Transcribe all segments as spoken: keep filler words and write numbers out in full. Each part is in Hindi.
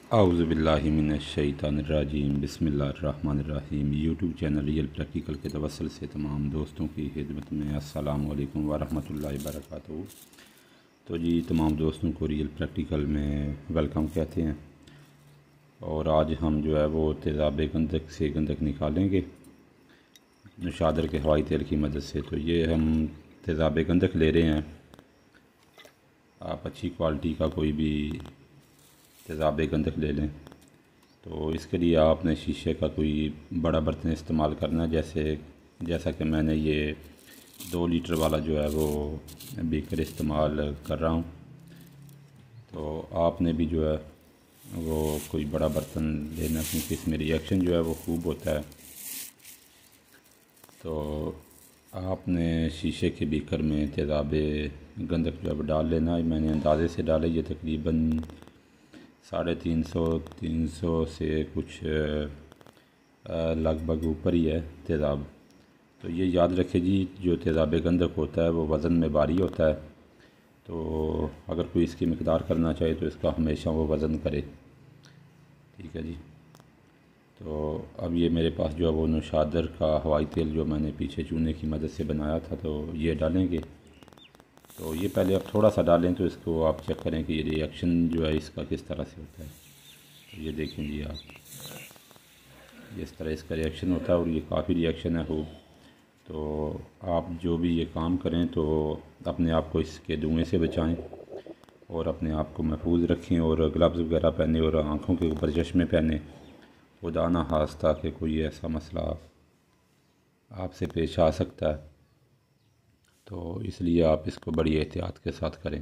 आउज़ुबिल्लाहिमिनश्शैतानिर्रजीम बिस्मिल्लाहिर्रहमानिर्रहीम। यूट्यूब चैनल रियल प्रैक्टिकल के तवस्सुल से तमाम दोस्तों की खिदमत में अस्सलाम वालेकुम वरहमतुल्लाहि वबरकातुहू। तो जी तमाम दोस्तों को रियल प्रैक्टिकल में वेलकम कहते हैं। और आज हम जो है वो तेज़ाब गंधक से गंधक निकालेंगे नशादर के हवाई तेल की मदद से। तो ये हम तेज़ाब गंधक ले रहे हैं। आप अच्छी क्वालिटी का कोई भी तेज़ाब गंधक ले लें। तो इसके लिए आपने शीशे का कोई बड़ा बर्तन इस्तेमाल करना है। जैसे जैसा कि मैंने ये दो लीटर वाला जो है वो बीकर इस्तेमाल कर रहा हूँ। तो आपने भी जो है वो कोई बड़ा बर्तन लेना, क्योंकि इसमें रिएक्शन जो है वो खूब होता है। तो आपने शीशे के बीकर में तेज़ाब गंधक जो है वो डाल लेना है। मैंने अंदाज़े से डाले, ये तकरीबन साढ़े तीन सौ तीन सौ से कुछ लगभग ऊपर ही है तेज़ाब। तो ये याद रखें जी, जो तेज़ाब गंधक होता है वो वज़न में भारी होता है। तो अगर कोई इसकी मकदार करना चाहे तो इसका हमेशा वो वज़न करे, ठीक है जी। तो अब ये मेरे पास जो है वो नौशादर का हवाई तेल जो मैंने पीछे चूने की मदद से बनाया था, तो ये डालेंगे। तो ये पहले आप थोड़ा सा डालें तो इसको आप चेक करें कि ये रिएक्शन जो है इसका किस तरह से होता है। तो ये देखें जी आप, इस तरह इसका रिएक्शन होता है और ये काफ़ी रिएक्शन है खूब। तो आप जो भी ये काम करें तो अपने आप को इसके धुएँ से बचाएं और अपने आप को महफूज रखें, और ग्लव्स वगैरह पहने और आँखों के ऊपर चश्मे पहने। खुदा ना खास्ता कि कोई ऐसा मसला आपसे पेश आ सकता है, तो इसलिए आप इसको बड़ी एहतियात के साथ करें।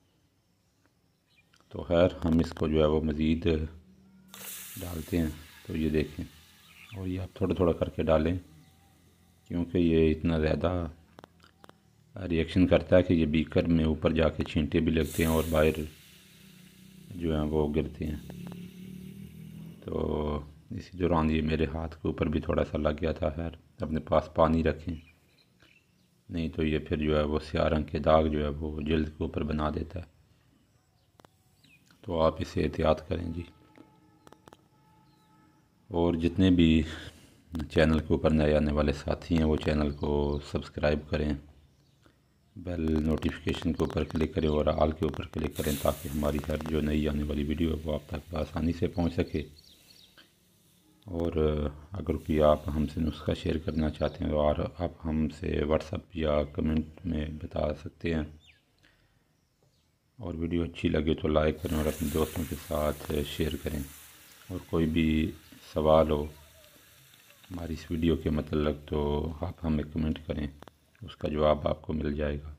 तो खैर हम इसको जो है वो मज़ीद डालते हैं। तो ये देखें, और ये आप थोड़ा थोड़ा करके डालें, क्योंकि ये इतना ज़्यादा रिएक्शन करता है कि ये बीकर में ऊपर जाके छींटे भी लगते हैं और बाहर जो हैं वो गिरते हैं। तो इसी दौरान ये मेरे हाथ के ऊपर भी थोड़ा सा लग गया था। खैर अपने पास पानी रखें, नहीं तो ये फिर जो है वो स्याह रंग के दाग जो है वो जल्द के ऊपर बना देता है। तो आप इसे एहतियात करें जी। और जितने भी चैनल के ऊपर नए आने वाले साथी हैं वो चैनल को सब्सक्राइब करें, बेल नोटिफिकेशन के ऊपर क्लिक करें और आल के ऊपर क्लिक करें, ताकि हमारी हर जो नई आने वाली वीडियो है वो आप तक आसानी से पहुंच सके। और अगर कोई आप हमसे नुस्खा शेयर करना चाहते हैं तो और आप हमसे व्हाट्सएप या कमेंट में बता सकते हैं। और वीडियो अच्छी लगे तो लाइक करें और अपने दोस्तों के साथ शेयर करें। और कोई भी सवाल हो हमारी इस वीडियो के मतलब तो आप हमें कमेंट करें, उसका जवाब आपको मिल जाएगा।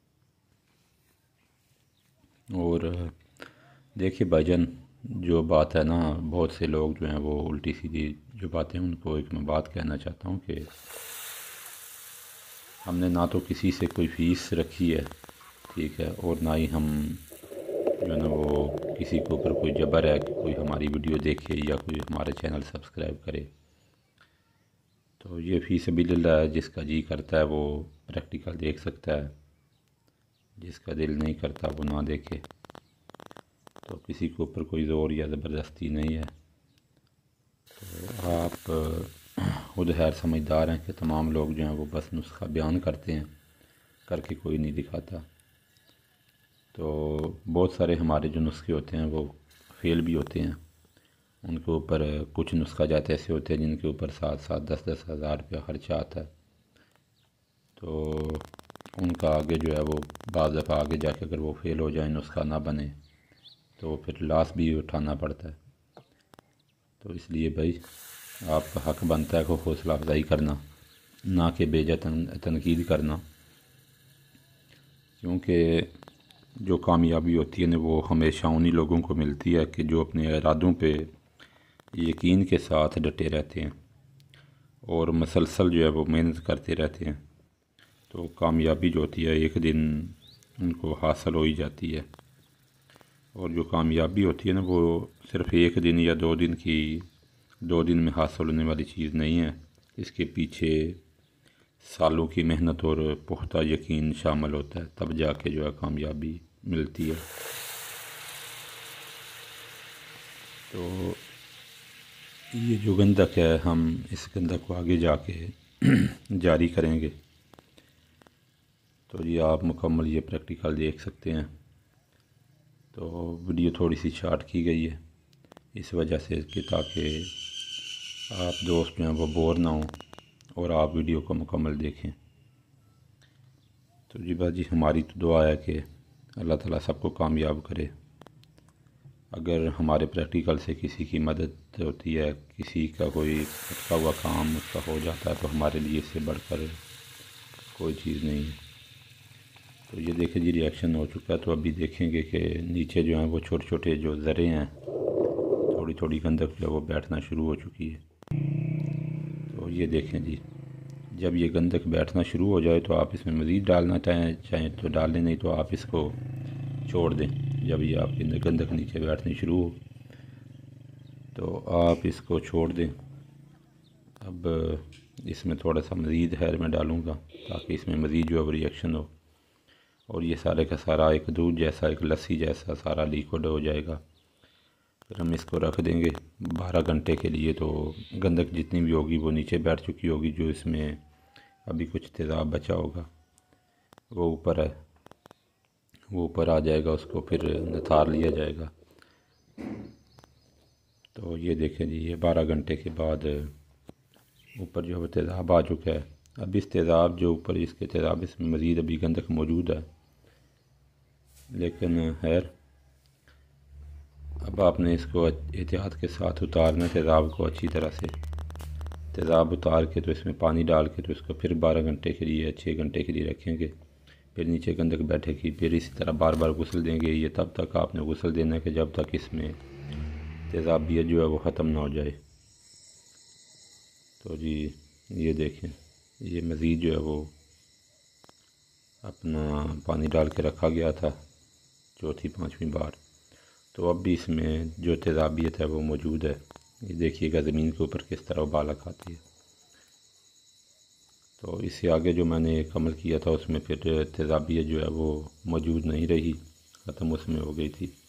और देखिए भाईजान, जो बात है ना, बहुत से लोग जो हैं वो उल्टी सीधी जो बातें, उनको एक मैं बात कहना चाहता हूँ कि हमने ना तो किसी से कोई फ़ीस रखी है, ठीक है, और ना ही हम जो है ना वो किसी के ऊपर कोई जबर है कि कोई हमारी वीडियो देखे या कोई हमारे चैनल सब्सक्राइब करे। तो ये फ़ी सबिलिल्लाह है, जिसका जी करता है वो प्रैक्टिकल देख सकता है, जिसका दिल नहीं करता वो ना देखे। तो किसी के ऊपर कोई ज़ोर या ज़बरदस्ती नहीं है। तो आप खुद खैर समझदार हैं कि तमाम लोग जो हैं वो बस नुस्खा बयान करते हैं, करके कोई नहीं दिखाता। तो बहुत सारे हमारे जो नुस्खे होते हैं वो फेल भी होते हैं। उनके ऊपर कुछ नुस्खा जाते ऐसे होते हैं जिनके ऊपर सात सात दस दस हज़ार रुपया ख़र्चा आता है। तो उनका आगे जो है वो बाज़ दफ़ा आगे जाके अगर वो फेल हो जाए, नुस्खा ना बने, तो फिर लॉस भी उठाना पड़ता है। तो इसलिए भाई आपका हक़ बनता है कि हौसला अफजाई करना, ना कि बेजा तन, तनकीद करना। क्योंकि जो कामयाबी होती है ना वो हमेशा उन्हीं लोगों को मिलती है कि जो अपने इरादों पे यकीन के साथ डटे रहते हैं और मसलसल जो है वो मेहनत करते रहते हैं। तो कामयाबी जो होती है एक दिन उनको हासिल हो ही जाती है। और जो कामयाबी होती है ना वो सिर्फ़ एक दिन या दो दिन की दो दिन में हासिल होने वाली चीज़ नहीं है। इसके पीछे सालों की मेहनत और पुख्ता यकीन शामिल होता है, तब जाके जो है कामयाबी मिलती है। तो ये जो गंधक है हम इस गंधक को आगे जाके जारी करेंगे। तो ये आप मुकम्मल ये प्रैक्टिकल देख सकते हैं। तो वीडियो थोड़ी सी शार्ट की गई है इस वजह से कि ताकि आप दोस्त जो हैं वो बोर ना हों और आप वीडियो को मुकम्मल देखें। तो जी बाजी हमारी तो दुआ है कि अल्लाह ताला सबको कामयाब करे। अगर हमारे प्रैक्टिकल से किसी की मदद होती है, किसी का कोई अटका हुआ काम उसका हो जाता है, तो हमारे लिए इससे बढ़कर कोई चीज़ नहीं है। तो ये देखें जी रिएक्शन हो चुका है। तो अभी देखेंगे कि नीचे जो हैं वो छोटे छोटे जो ज़रे हैं, थोड़ी थोड़ी गंदक जो है वो बैठना शुरू हो चुकी है। तो ये देखें जी, जब ये गंदक बैठना शुरू हो जाए तो आप इसमें मज़ीद डालना चाहें चाहें तो डाल लें, नहीं तो आप इसको छोड़ दें। जब ये आपकी गंदक नीचे बैठनी शुरू हो तो आप इसको छोड़ दें। अब इसमें थोड़ा सा मज़ीद हैर मैं डालूँगा ताकि इसमें मज़ीद जो है रिएक्शन हो और ये सारे का सारा एक दूध जैसा, एक लस्सी जैसा सारा लिक्विड हो जाएगा। फिर हम इसको रख देंगे बारह घंटे के लिए। तो गंदक जितनी भी होगी वो नीचे बैठ चुकी होगी, जो इसमें अभी कुछ तेज़ाब बचा होगा वो ऊपर है, वो ऊपर आ जाएगा, उसको फिर निथार लिया जाएगा। तो ये देखें जी, ये बारह घंटे के बाद ऊपर जो है तेज़ाब आ चुका है। अब इस तेज़ाब जो ऊपर इसके तेज़ाब इसमें मज़ीद अभी गंदक मौजूद है, लेकिन खैर अब आपने इसको एहतियात के साथ उतारना है तेज़ाब को अच्छी तरह से। तेज़ाब उतार के तो इसमें पानी डाल के तो इसको फिर बारह घंटे के लिए, छः घंटे के लिए रखेंगे। फिर नीचे गंदक बैठेगी, फिर इसी तरह बार बार गुसल देंगे। ये तब तक आपने गुसल देना है कि जब तक इसमें तेज़ाबियत जो है वो ख़त्म ना हो जाए। तो जी ये देखें, ये मज़ीद जो है वो अपना पानी डाल के रखा गया था चौथी पाँचवीं बार। तो अब भी इसमें जो तेज़ाबियत है वो मौजूद है। ये देखिएगा ज़मीन के ऊपर किस तरह उबाल खाती है। तो इससे आगे जो मैंने एक अमल किया था उसमें फिर तेज़ाबियत जो है वो मौजूद नहीं रही, ख़त्म उसमें हो गई थी।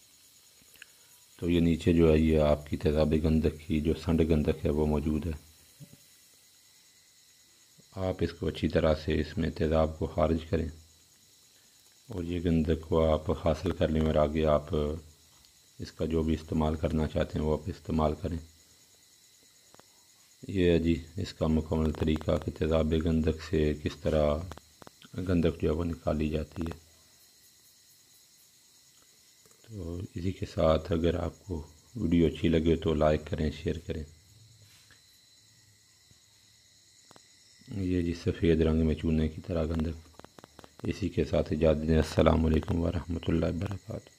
तो ये नीचे जो है ये आपकी तेज़ाब गंदक की जो संड गंदक है वो मौजूद है। आप इसको अच्छी तरह से इसमें तेज़ाब को खारिज करें और ये गंदक को आप हासिल कर लें और आगे आप इसका जो भी इस्तेमाल करना चाहते हैं वो आप इस्तेमाल करें। ये है जी इसका मुकम्मल तरीका कि तेज़ाब गंदक से किस तरह गंदक जो है वो निकाली जाती है। तो इसी के साथ अगर आपको वीडियो अच्छी लगे तो लाइक करें, शेयर करें। ये जी सफ़ेद रंग में चूने की तरह गंदक। इसी के साथ इजाज़त दें। अस्सलामु अलैकुम व रहमतुल्लाहि व बरकातहू।